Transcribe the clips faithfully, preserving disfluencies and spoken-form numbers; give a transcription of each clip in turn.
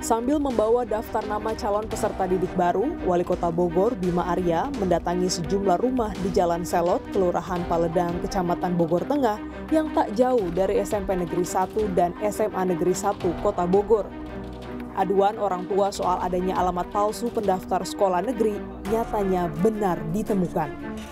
Sambil membawa daftar nama calon peserta didik baru, Wali Kota Bogor Bima Arya mendatangi sejumlah rumah di Jalan Selot, Kelurahan Paledang, Kecamatan Bogor Tengah yang tak jauh dari S M P Negeri satu dan S M A Negeri satu Kota Bogor. Aduan orang tua soal adanya alamat palsu pendaftar sekolah negeri nyatanya benar ditemukan.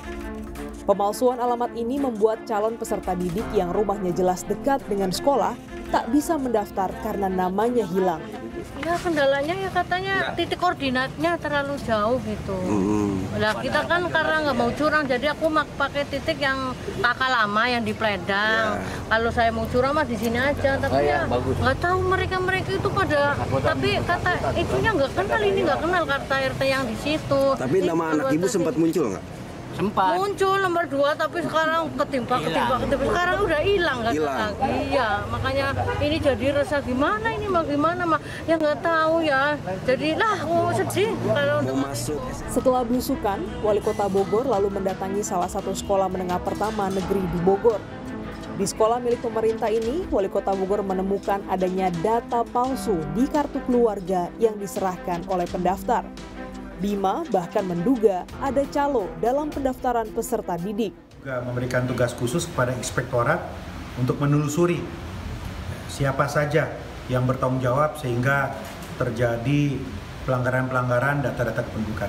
Pemalsuan alamat ini membuat calon peserta didik yang rumahnya jelas dekat dengan sekolah tak bisa mendaftar karena namanya hilang. Ya kendalanya ya katanya titik koordinatnya terlalu jauh gitu. Nah kita kan karena nggak mau curang, jadi aku mak pakai titik yang kakak lama yang di Pledang. Ya. Kalau saya mau curang mah di sini aja, tapi oh, ya nggak tahu mereka mereka itu pada. Tapi kata itunya nggak kenal, ini nggak kenal kata R T yang di situ. Tapi nama anak ibu sempat muncul nggak? Sempat muncul nomor dua, tapi sekarang ketimpa ketimpa ketimpa sekarang udah hilang kan lagi. Iya, makanya ini jadi resah gimana ini mah gimana mah ya nggak tahu ya. Jadi lah oh, sedih kalau mau masuk. Setelah belusukan, Wali Kota Bogor lalu mendatangi salah satu sekolah menengah pertama negeri di Bogor. Di sekolah milik pemerintah ini, Wali Kota Bogor menemukan adanya data palsu di kartu keluarga yang diserahkan oleh pendaftar. Bima bahkan menduga ada calo dalam pendaftaran peserta didik. Juga memberikan tugas khusus kepada inspektorat untuk menelusuri siapa saja yang bertanggung jawab sehingga terjadi pelanggaran-pelanggaran data-data kependudukan.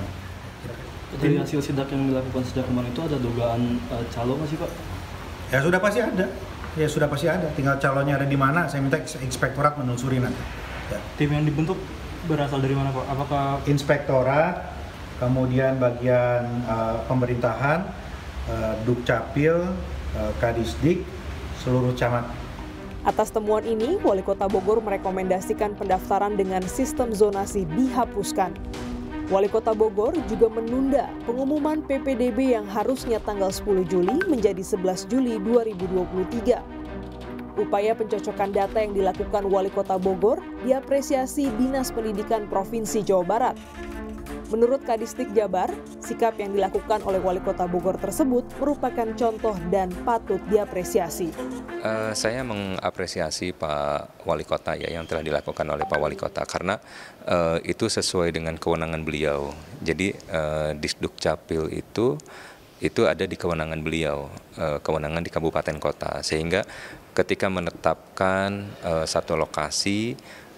Dari hasil sidak yang dilakukan sejak kemarin itu ada dugaan uh, calo nggak sih Pak? Ya sudah pasti ada, ya sudah pasti ada. Tinggal calonnya ada di mana, saya minta inspektorat menelusuri nanti. Ya. Tim yang dibentuk berasal dari mana Pak? Apakah inspektorat, kemudian bagian uh, pemerintahan, uh, Dukcapil, uh, Kadisdik, seluruh camat. Atas temuan ini, Wali Kota Bogor merekomendasikan pendaftaran dengan sistem zonasi dihapuskan. Wali Kota Bogor juga menunda pengumuman P P D B yang harusnya tanggal sepuluh Juli menjadi sebelas Juli dua ribu dua puluh tiga. Upaya pencocokan data yang dilakukan Wali Kota Bogor diapresiasi Dinas Pendidikan Provinsi Jawa Barat. Menurut Kadisdik Jabar, sikap yang dilakukan oleh Wali Kota Bogor tersebut merupakan contoh dan patut diapresiasi. Uh, saya mengapresiasi Pak Wali Kota ya yang telah dilakukan oleh Pak Wali Kota karena uh, itu sesuai dengan kewenangan beliau. Jadi uh, Disduk Capil itu itu ada di kewenangan beliau, uh, kewenangan di kabupaten kota, sehingga ketika menetapkan uh, satu lokasi,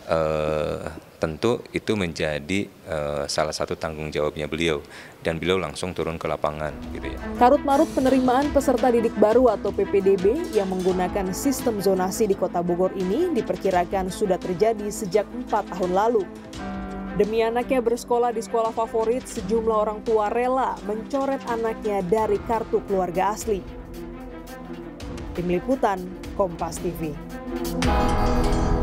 uh, tentu itu menjadi uh, salah satu tanggung jawabnya beliau, dan beliau langsung turun ke lapangan, gitu ya. Karut-marut penerimaan peserta didik baru atau P P D B yang menggunakan sistem zonasi di Kota Bogor ini diperkirakan sudah terjadi sejak empat tahun lalu. Demi anaknya bersekolah di sekolah favorit, sejumlah orang tua rela mencoret anaknya dari kartu keluarga asli. Tim Liputan, Kompas T V.